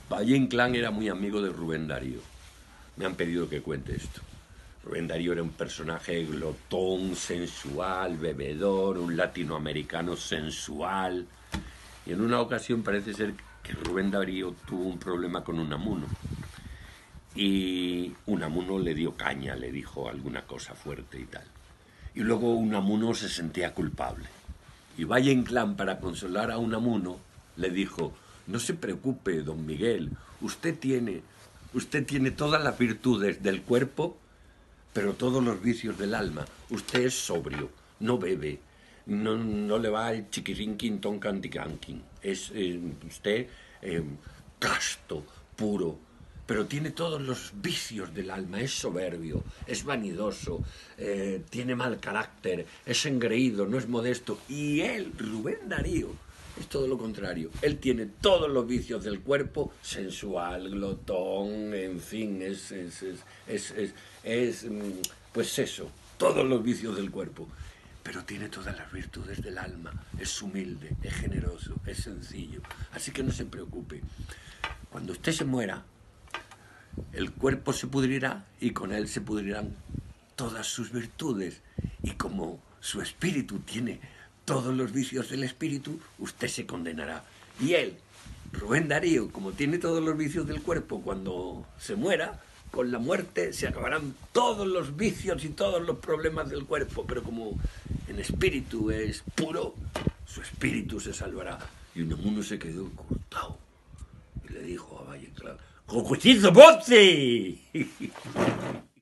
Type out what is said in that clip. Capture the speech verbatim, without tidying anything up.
Valle Inclán era muy amigo de Rubén Darío. Me han pedido que cuente esto. Rubén Darío era un personaje glotón, sensual, bebedor, un latinoamericano sensual. Y en una ocasión parece ser que Rubén Darío tuvo un problema con Unamuno. Y Unamuno le dio caña, le dijo alguna cosa fuerte y tal. Y luego Unamuno se sentía culpable. Y Valle Inclán, para consolar a Unamuno, le dijo: no se preocupe, don Miguel, usted tiene, usted tiene todas las virtudes del cuerpo, pero todos los vicios del alma. Usted es sobrio, no bebe, no, no le va el chiquirinquin toncanticanquin. Es eh, usted eh, casto, puro, pero tiene todos los vicios del alma. Es soberbio, es vanidoso, eh, tiene mal carácter, es engreído, no es modesto. Y él, Rubén Darío, es todo lo contrario. Él tiene todos los vicios del cuerpo, sensual, glotón, en fin, es, es, es, es, es, es pues eso, todos los vicios del cuerpo. Pero tiene todas las virtudes del alma. Es humilde, es generoso, es sencillo. Así que no se preocupe. Cuando usted se muera, el cuerpo se pudrirá y con él se pudrirán todas sus virtudes. Y como su espíritu tiene todos los vicios del espíritu, usted se condenará. Y él, Rubén Darío, como tiene todos los vicios del cuerpo, cuando se muera, con la muerte se acabarán todos los vicios y todos los problemas del cuerpo. Pero como en espíritu es puro, su espíritu se salvará. Y Unamuno se quedó cortado y le dijo a Valle Inclán: ¡Cocuchizo Bozzi!